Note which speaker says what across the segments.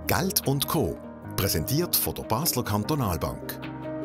Speaker 1: Geld und Co. Präsentiert von der Basler Kantonalbank.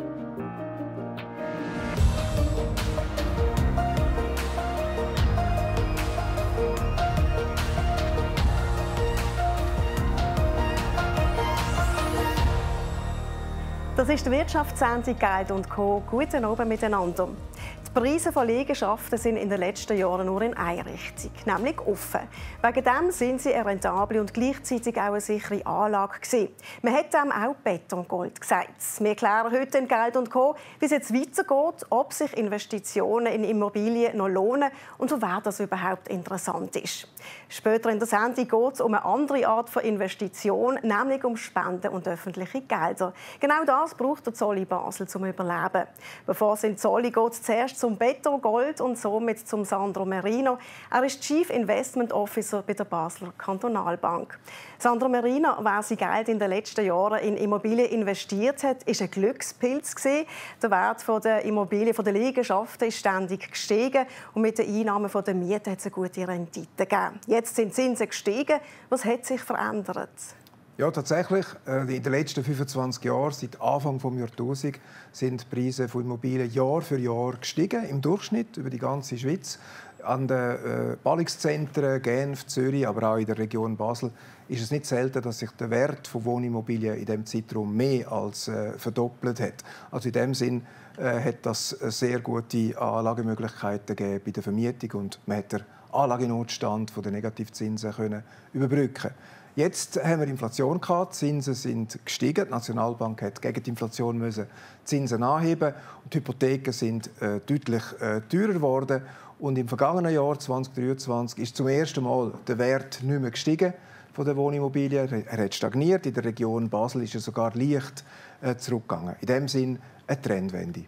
Speaker 2: Das ist die Wirtschaftssendung Geld und Co. Guten Abend miteinander. Die Preise von Liegenschaften sind in den letzten Jahren nur in eine Richtung, nämlich offen. Wegen dem sind sie eine rentable und gleichzeitig auch eine sichere Anlage gewesen. Man hat dem auch Betongold gesagt. Wir klären heute in Geld und Co., wie es jetzt weitergeht, ob sich Investitionen in Immobilien noch lohnen und für wer das überhaupt interessant ist. Später in der Sendung geht es um eine andere Art von Investition, nämlich um Spenden und öffentliche Gelder. Genau das braucht der Zolli Basel zum Überleben. Bevor es in Zolli geht, zuerst zum Betongold und somit zum Sandro Merino. Er ist Chief Investment Officer bei der Basler Kantonalbank. Sandro Merino, wer sein Geld in den letzten Jahren in Immobilien investiert hat, ist ein Glückspilz gewesen. Der Wert der Immobilien, der Liegenschaften ist ständig gestiegen und mit den Einnahmen der Miete hat es eine gute Rendite gegeben. Jetzt sind die Zinsen gestiegen. Was hat sich verändert?
Speaker 3: Ja, tatsächlich. In den letzten 25 Jahren, seit Anfang des Jahrtausends, sind die Preise von Immobilien Jahr für Jahr gestiegen, im Durchschnitt über die ganze Schweiz. An den Ballungszentren Genf, Zürich, aber auch in der Region Basel ist es nicht selten, dass sich der Wert von Wohnimmobilien in diesem Zeitraum mehr als verdoppelt hat. Also in dem Sinn hat das sehr gute Anlagemöglichkeiten gegeben bei der Vermietung und man hat den Anlagenotstand der Negativzinsen können überbrücken. Jetzt haben wir Inflation gehabt, die Zinsen sind gestiegen. Die Nationalbank hat gegen die Inflation müssen Zinsen anheben und die Hypotheken sind deutlich teurer geworden. Und im vergangenen Jahr 2023 ist zum ersten Mal der Wert nicht mehr gestiegen von der Wohnimmobilien. Er hat stagniert. In der Region Basel ist er sogar leicht zurückgegangen. In dem Sinn eine Trendwende.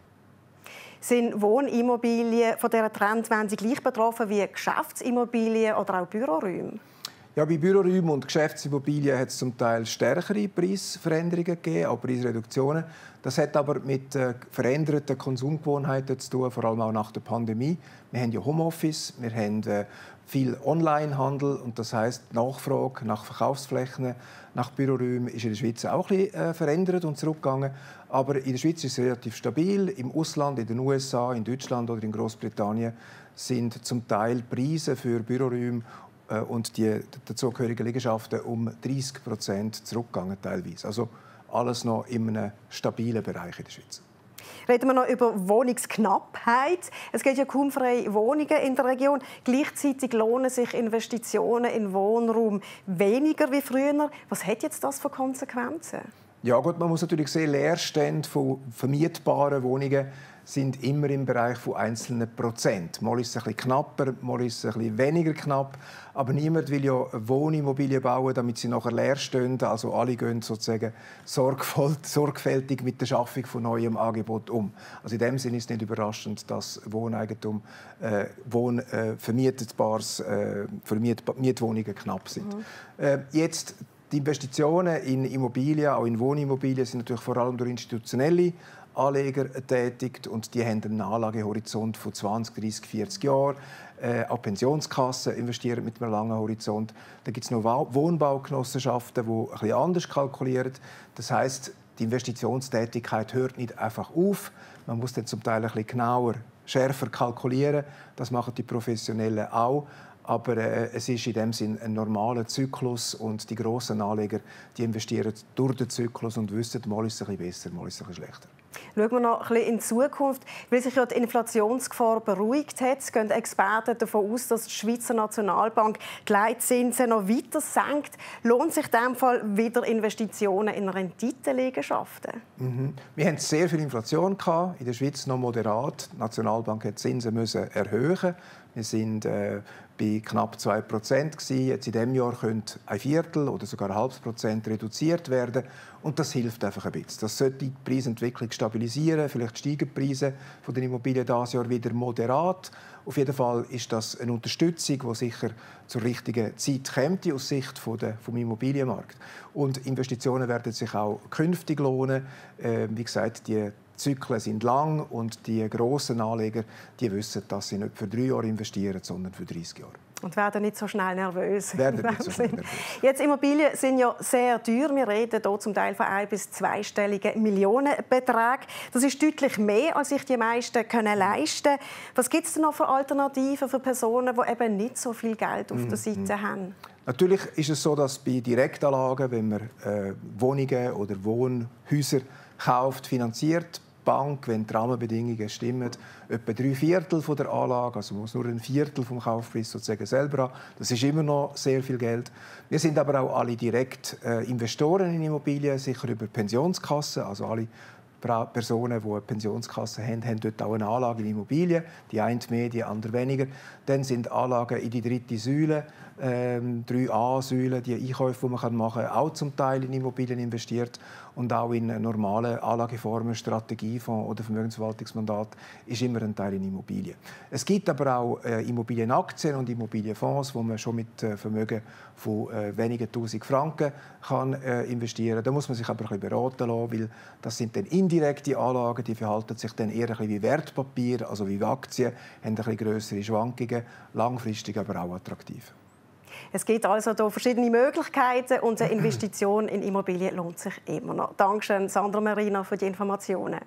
Speaker 2: Sind Wohnimmobilien von dieser Trendwende gleich betroffen wie Geschäftsimmobilien oder auch Büroräume?
Speaker 3: Ja, bei Büroräumen und Geschäftsimmobilien hat es zum Teil stärkere Preisveränderungen gegeben, auch Preisreduktionen. Das hat aber mit veränderten Konsumgewohnheiten zu tun, vor allem auch nach der Pandemie. Wir haben ja Homeoffice, wir haben viel Onlinehandel und das heisst, die Nachfrage nach Verkaufsflächen, nach Büroräumen ist in der Schweiz auch ein bisschen verändert und zurückgegangen. Aber in der Schweiz ist es relativ stabil. Im Ausland, in den USA, in Deutschland oder in Großbritannien sind zum Teil Preise für Büroräume und die dazugehörigen Liegenschaften um 30% zurückgegangen teilweise. Also alles noch in einem stabilen Bereich in der Schweiz.
Speaker 2: Reden wir noch über Wohnungsknappheit. Es gibt ja kaum freie Wohnungen in der Region. Gleichzeitig lohnen sich Investitionen in Wohnraum weniger wie früher. Was hat jetzt das für Konsequenzen?
Speaker 3: Ja gut, man muss natürlich sehen, Leerstände von vermietbaren Wohnungen sind immer im Bereich von einzelnen Prozent. Mal ist es ein bisschen knapper, mal ist es ein bisschen weniger knapp. Aber niemand will ja Wohnimmobilien bauen, damit sie nachher leer stehen. Also alle gehen sozusagen sorgfältig mit der Schaffung von neuem Angebot um. Also in dem Sinne ist es nicht überraschend, dass Wohneigentum, Mietwohnungen knapp sind. Jetzt die Investitionen in Immobilien, auch in Wohnimmobilien, sind natürlich vor allem durch institutionelle Anleger tätigt und die haben einen Anlagehorizont von 20, 30, 40 Jahren. Auch Pensionskassen investieren mit einem langen Horizont. Da gibt es noch Wohnbaugenossenschaften, die ein bisschen anders kalkulieren. Das heisst, die Investitionstätigkeit hört nicht einfach auf. Man muss dann zum Teil ein bisschen genauer, schärfer kalkulieren. Das machen die Professionellen auch. Aber es ist in dem Sinn ein normaler Zyklus und die grossen Anleger die investieren durch den Zyklus und wissen, mal ist es ein bisschen besser, mal ist es ein bisschen schlechter.
Speaker 2: Schauen wir noch ein bisschen in die Zukunft. Weil sich ja die Inflationsgefahr beruhigt hat, gehen Experten davon aus, dass die Schweizer Nationalbank die Leitzinsen noch weiter senkt. Lohnt sich in diesem Fall wieder Investitionen in Renditeliegenschaften?
Speaker 3: Wir hatten sehr viel Inflation in der Schweiz, noch moderat. Die Nationalbank musste die Zinsen erhöhen. Wir sind bei knapp 2%. Jetzt in diesem Jahr könnte ein Viertel oder sogar ein halbes Prozent reduziert werden. Und das hilft einfach ein bisschen. Das sollte die Preisentwicklung stabilisieren. Vielleicht steigen die Preise von den Immobilien dieses Jahr wieder moderat. Auf jeden Fall ist das eine Unterstützung, die sicher zur richtigen Zeit kommt, aus Sicht vom Immobilienmarkt. Und Investitionen werden sich auch künftig lohnen. Wie gesagt, die Zyklen sind lang und die grossen Anleger die wissen, dass sie nicht für 3 Jahre investieren, sondern für 30 Jahre.
Speaker 2: Und werden nicht so schnell nervös.
Speaker 3: Nervös.
Speaker 2: Jetzt, Immobilien sind ja sehr teuer. Wir reden hier zum Teil von 1- bis 2-stelligen Millionenbeträgen. Das ist deutlich mehr, als sich die meisten leisten können. Was gibt es denn noch für Alternativen für Personen, die eben nicht so viel Geld auf der Seite haben?
Speaker 3: Natürlich ist es so, dass bei Direktanlagen, wenn man Wohnungen oder Wohnhäuser kauft, finanziert, Bank, wenn die Rahmenbedingungen stimmen, etwa 3/4 der Anlage, also muss nur 1/4 vom Kaufpreis sozusagen selber haben. Das ist immer noch sehr viel Geld. Wir sind aber auch alle direkt Investoren in Immobilien, sicher über Pensionskassen, also alle Personen, die eine Pensionskasse haben, haben dort auch eine Anlage in Immobilien. Die eine mehr, die andere weniger. Dann sind Anlagen in die dritte Säule, 3a-Säule, die Einkäufe, die man machen kann, auch zum Teil in Immobilien investiert. Und auch in normale Anlageformen, Strategiefonds oder Vermögensverwaltungsmandat ist immer ein Teil in Immobilien. Es gibt aber auch Immobilienaktien und Immobilienfonds, wo man schon mit Vermögen von wenigen tausend Franken kann investieren kann. Da muss man sich aber ein bisschen beraten lassen, weil das sind dann indirekte Anlagen, die verhalten sich dann eher ein bisschen wie Wertpapier, also wie Aktien, haben ein bisschen grössere Schwankungen, langfristig aber auch attraktiv.
Speaker 2: Es gibt also hier verschiedene Möglichkeiten und eine Investition in Immobilien lohnt sich immer noch. Dankeschön, Sandra Marina, für die Informationen.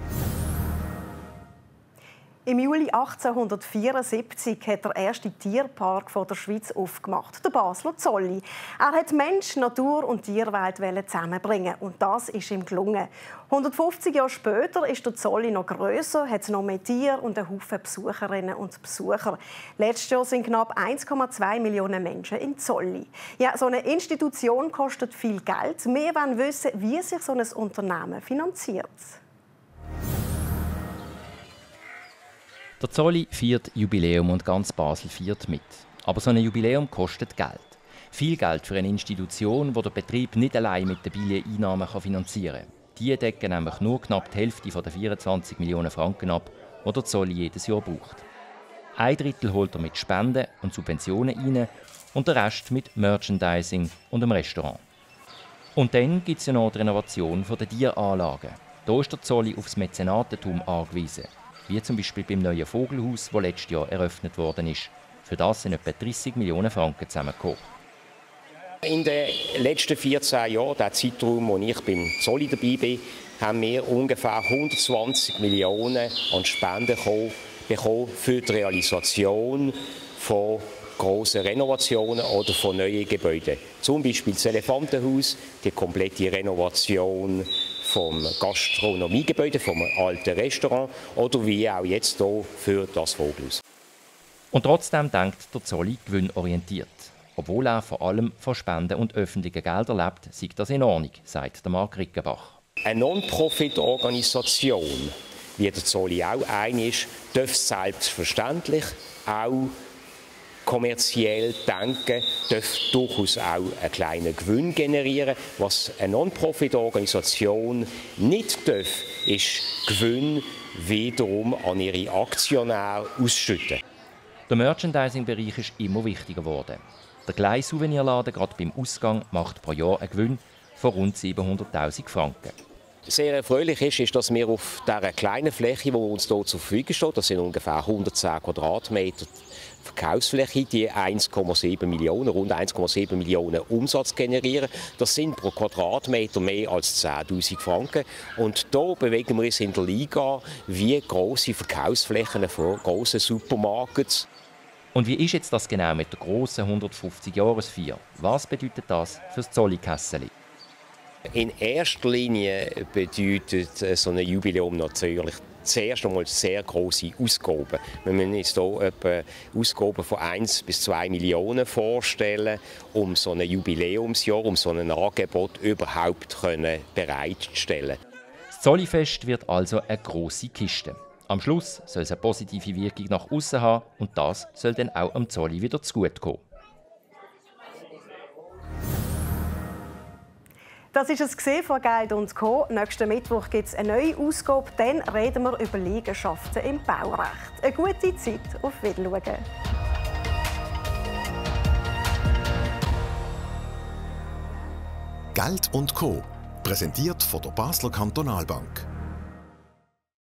Speaker 2: Im Juli 1874 hat der erste Tierpark der Schweiz aufgemacht, der Basler Zolli. Er wollte Mensch, Natur und Tierwelt zusammenbringen. Und das ist ihm gelungen. 150 Jahre später ist der Zolli noch grösser, hat noch mehr Tiere und einen Haufen Besucherinnen und Besucher. Letztes Jahr sind knapp 1,2 Millionen Menschen in Zolli. Ja, so eine Institution kostet viel Geld. Wir wollen wissen, wie sich so ein Unternehmen finanziert.
Speaker 4: Der Zolli feiert Jubiläum und ganz Basel feiert mit. Aber so ein Jubiläum kostet Geld. Viel Geld für eine Institution, die der Betrieb nicht allein mit den Billeteinnahmen finanzieren kann. Die decken nämlich nur knapp die Hälfte der 24 Millionen Franken ab, die der Zolli jedes Jahr braucht. 1/3 holt er mit Spenden und Subventionen rein und der Rest mit Merchandising und einem Restaurant. Und dann gibt es ja noch die Renovation der Tieranlagen. Da ist der Zolli aufs Mäzenatentum angewiesen. Wie zum Beispiel beim neuen Vogelhaus, das letztes Jahr eröffnet worden ist. Für das sind etwa 30 Millionen Franken zusammengekommen.
Speaker 5: In den letzten 14 Jahren, der Zeitraum, wo ich beim Zolli dabei bin, haben wir ungefähr 120 Millionen an Spenden bekommen für die Realisation von grossen Renovationen oder von neuen Gebäuden. Zum Beispiel das Elefantenhaus, die komplette Renovation vom Gastronomiegebäude, vom alten Restaurant oder wie auch jetzt hier für das Vogelhaus.
Speaker 4: Und trotzdem denkt der Zolli gewinnorientiert. Obwohl er vor allem von Spenden und öffentlichen Geldern lebt, sei das in Ordnung, sagt Marc Rickenbach.
Speaker 5: Eine Non-Profit-Organisation, wie der Zolli auch eine ist, darf selbstverständlich auch kommerziell denken, darf durchaus auch einen kleinen Gewinn generieren. Was eine Non-Profit-Organisation nicht darf, ist Gewinn wiederum an ihre Aktionäre ausschütten.
Speaker 4: Der Merchandising-Bereich ist immer wichtiger geworden. Der kleine Souvenirladen, gerade beim Ausgang, macht pro Jahr einen Gewinn von rund 700'000 Franken.
Speaker 5: Sehr erfreulich ist, dass wir auf dieser kleinen Fläche, die uns hier zur Verfügung steht, das sind ungefähr 110 Quadratmeter Verkaufsfläche, die 1,7 Millionen, rund 1,7 Millionen Umsatz generieren. Das sind pro Quadratmeter mehr als 10'000 Franken. Und da bewegen wir uns in der Liga wie grosse Verkaufsflächen von grossen Supermarkets.
Speaker 4: Und wie ist jetzt das genau mit der grossen 150-Jahresfeier? Was bedeutet das für das Zolli-Kässeli?
Speaker 5: In erster Linie bedeutet so ein Jubiläum natürlich zuerst einmal sehr grosse Ausgaben. Wir müssen uns hier etwa Ausgaben von 1 bis 2 Millionen vorstellen, um so ein Jubiläumsjahr, um so ein Angebot überhaupt bereitzustellen.
Speaker 4: Das Zollifest wird also eine grosse Kiste. Am Schluss soll es eine positive Wirkung nach außen haben und das soll dann auch am Zolli wieder zugutekommen.
Speaker 2: Das war es von Geld und Co. Nächsten Mittwoch gibt es eine neue Ausgabe. Dann reden wir über Liegenschaften im Baurecht. Eine gute Zeit. Auf Wiedersehen.
Speaker 1: Geld und Co. Präsentiert von der Basler Kantonalbank.